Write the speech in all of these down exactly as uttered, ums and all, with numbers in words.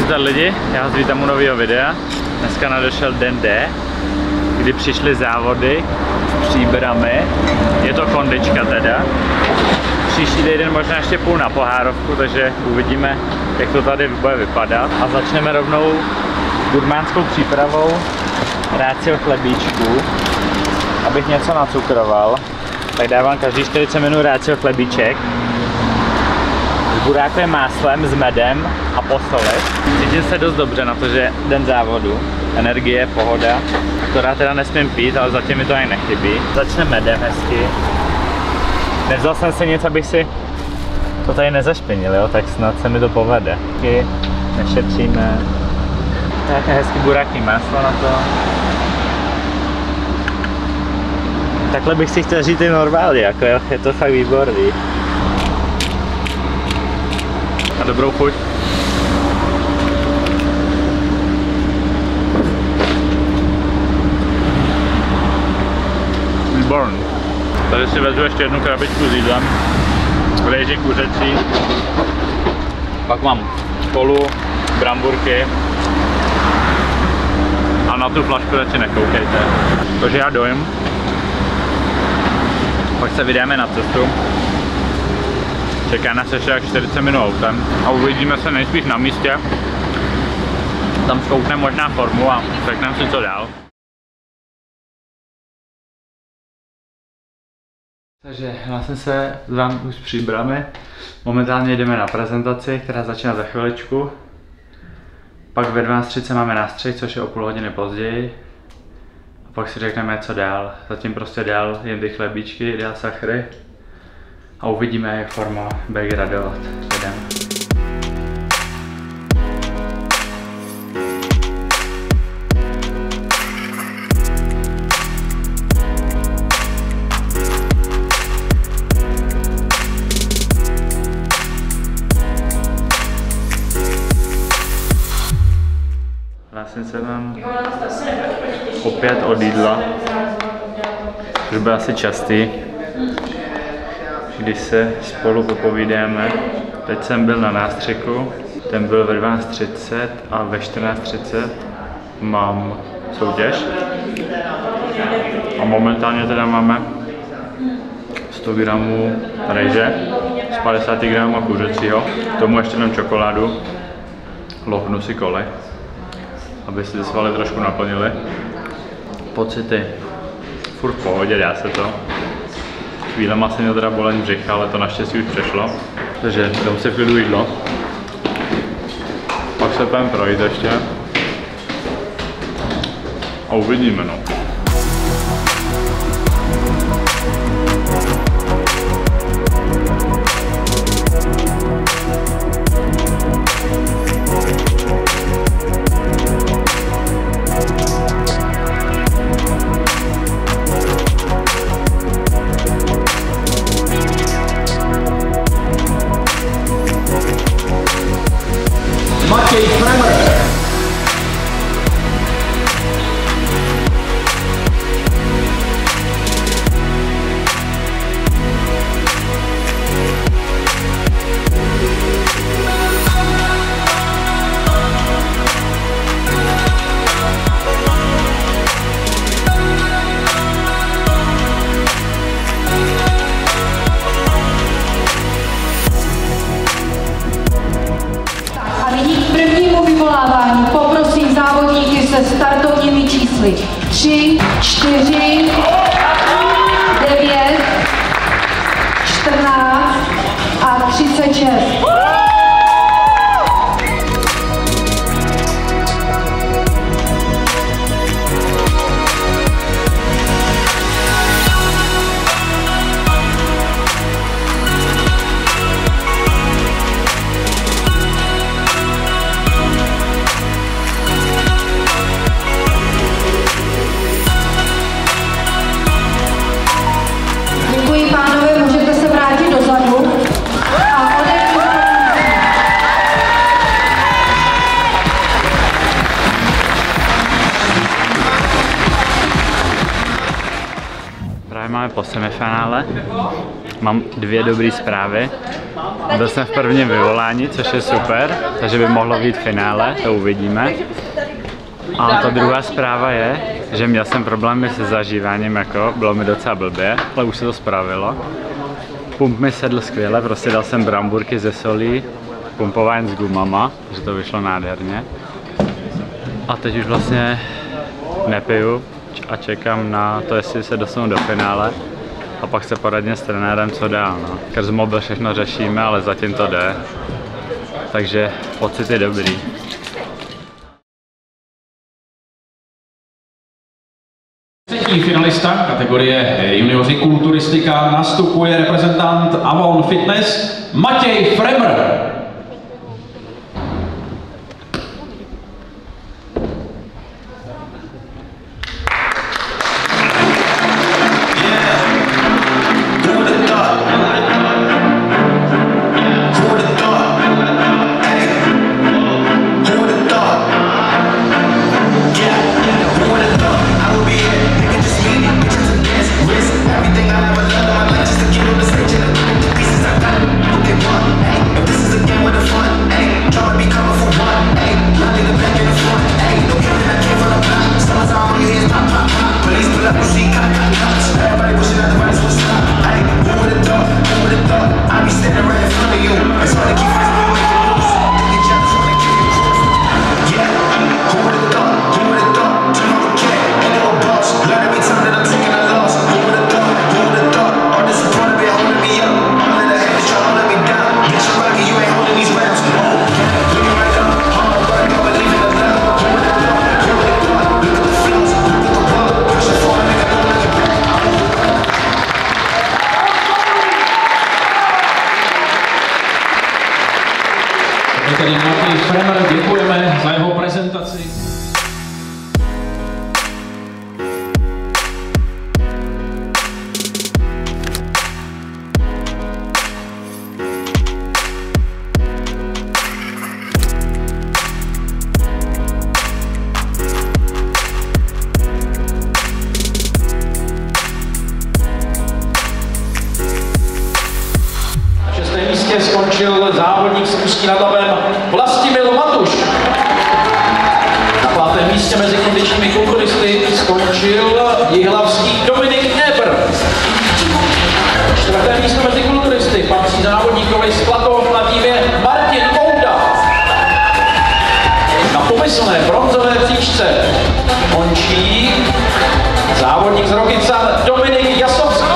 Nazdar lidi, já vás vítám u nového videa. Dneska nadešel den D, kdy přišly závody s příbrami. Je to kondička teda. Příští týden možná ještě půl na pohárovku, takže uvidíme, jak to tady bude vypadat. A začneme rovnou gurmánskou přípravou rácio chlebíčků. Abych něco nacukroval, tak dávám každý čtyřicet minut rácio chlebíček s burákovým máslem, s medem a posolit. Cítím se dost dobře na to, že den závodu, energie, pohoda, která teda nesmím pít, ale zatím mi to ani nechybí. Začne medem hezky. Nevzal jsem si nic, abych si to tady nezašpinil, jo? Tak snad se mi to povede. Taky nešetříme. Také hezky buráký máslo na to. Takhle bych si chtěl žít i normálně, jako jo? Je to fakt výborný. A dobrou chuť. Výborný. Tady si vezmu ještě jednu krabičku s jídlem. Rejži kuřecí. Pak mám kolu, bramburky. A na tu flašku radši nekoukejte. Takže já dojím. Pak se vydáme na cestu. Čeká nás ještě jak čtyřicet minut autem a uvidíme se nejspíš na místě. Tam zkoukneme možná formu a řekneme si co dál. Takže hlásím se s vámi už s příbrami. Momentálně jdeme na prezentaci, která začíná za chviličku. Pak ve dvanáct třicet máme nástřih, což je o půl hodiny později. A pak si řekneme co dál. Zatím prostě dál jen ty chlebíčky, dál sachry. A uvidíme, jak forma bude gradovat. Jdeme. Vlastně se vám opět od jídla, což bude asi častý, když se spolu popovídáme. Teď jsem byl na nástřiku, ten byl ve dvanáct třicet a ve čtrnáct třicet mám soutěž. A momentálně teda máme sto gramů rejže z padesát gramů kuřecího, k tomu ještě dám čokoládu, lohnu si koly, aby si ty svaly trošku naplnily. Pocity, furt v pohodě, dá se to. Chvílema se mě teda bolet břicha, ale to naštěstí už přešlo. Takže dám si v klidu jídlo. Pak se půjdeme projít ještě. A uvidíme, no. Poprosím závodníky se startovními čísly tři, čtyři, devět, čtrnáct a třicet šest. Děkuji, pánové, můžete se vrátit dozadu a odejít. Právě máme po semifinále mám dvě dobré zprávy. Byl jsem v prvním vyvolání, což je super, takže by mohlo být finále, to uvidíme. A ta druhá zpráva je, že měl jsem problémy se zažíváním, jako bylo mi docela blbě, ale už se to spravilo. Pump mi sedl skvěle, prostě dal jsem bramburky ze solí, pumpování s gumama, že to vyšlo nádherně. A teď už vlastně nepiju a čekám na to, jestli se dostanu do finále. A pak se poradně s trenérem, co dál. No. Skrz mobil všechno řešíme, ale zatím to jde. Takže pocit je dobrý. Třetí finalista kategorie junioři kulturistika nastupuje reprezentant Avalon Fitness Matěj Fremr. Tady Matěj Fremr, děkujeme za jeho prezentaci. Na šestém místě skončil závodník z Ústí nad Labem Vlastimil Matuš. Na pátém místě mezi kondičními kulturisty skončil jihlavský Dominik Ebr. Na čtvrtém místo mezi kulturisty patří závodníkovi z Klatov na Dívě Martin Kouda. Na pomyslné bronzové příčce končí závodník z Rokycan Dominik Jasovský.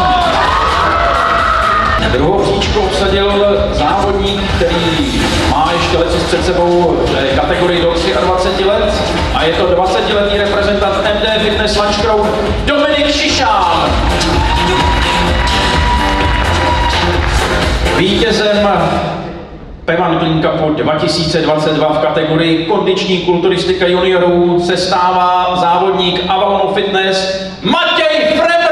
Druhou příčku obsadil závodník, který má ještě letos před sebou kategorii do dvacet tři let a je to dvacetiletý reprezentant M D Fitness Lunch Crowd Dominik Šišán. Vítězem Pevan Clean Cupu dva tisíce dvacet dva v kategorii kondiční kulturistika juniorů se stává závodník Avalonu Fitness Matěj Fremr.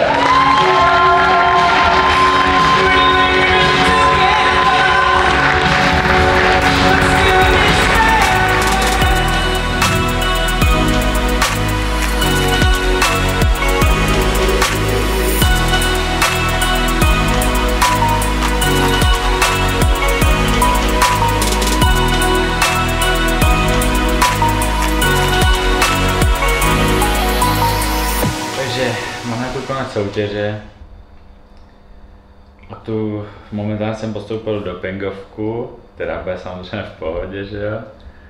Máme tu konec soutěže a tu momentálně jsem postoupil do dopingovku, která bude samozřejmě v pohodě, že jo.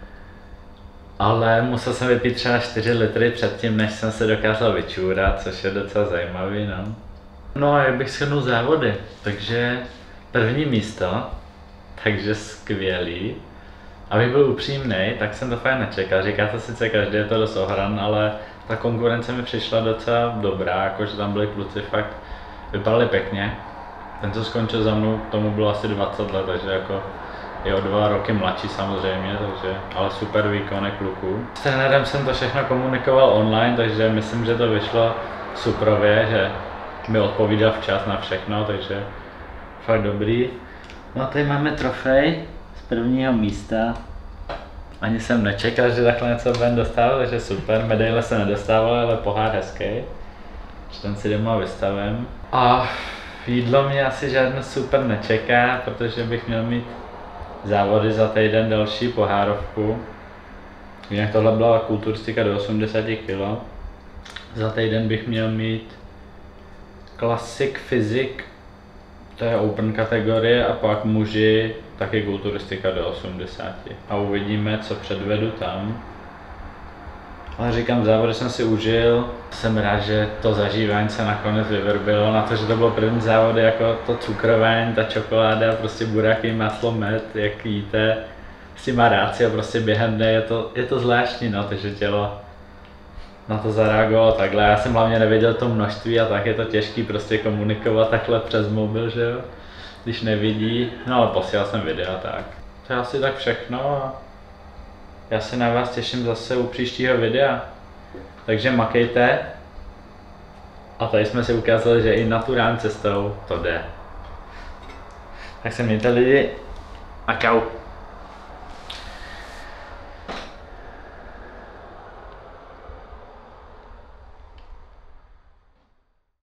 Ale musel jsem vypít třeba čtyři litry předtím, než jsem se dokázal vyčůrat, což je docela zajímavý, no. No a jak bych shrnul závody, takže první místo, takže skvělý. Abych byl upřímnej, tak jsem to fajn nečekal, říká to sice každý, je to dost ohran, ale ta konkurence mi přišla docela dobrá, jakože tam byli kluci fakt, vypadali pěkně. Ten, co skončil za mnou, tomu bylo asi dvacet let, takže jako je o dva roky mladší samozřejmě, takže, ale super výkony kluků. S trenérem jsem to všechno komunikoval online, takže myslím, že to vyšlo suprově, že mi odpovídal včas na všechno, takže fakt dobrý. No a tady máme trofej z prvního místa. Ani jsem nečekal, že takhle něco budeme dostávat, takže super. Medaile se nedostávaly, ale pohár hezký. Ten si doma vystavím. A jídlo mě asi žádné super nečeká, protože bych měl mít závody za týden další pohárovku. Jinak tohle byla kulturistika do osmdesáti kilo. Za týden bych měl mít Classic Physique, to je open kategorie, a pak muži taky kulturistika do osmdesáti. A uvidíme, co předvedu tam. Ale říkám, závody jsem si užil. Jsem rád, že to zažívání se nakonec vyvrbilo na to, že to bylo první závody, jako to cukrování, ta čokoláda, prostě buráky, maslo, med, jak jíte. S tím má rácio, prostě během dne je to, je to zvláštní, no, takže tělo na to zareagovalo takhle. Já jsem hlavně nevěděl to množství a tak je to těžký prostě komunikovat takhle přes mobil, že jo, když nevidí. No ale posílal jsem videa, tak. To je asi tak všechno a já se na vás těším zase u příštího videa. Takže makejte. A tady jsme si ukázali, že i naturální cestou to jde. Tak se mějte lidi a čau.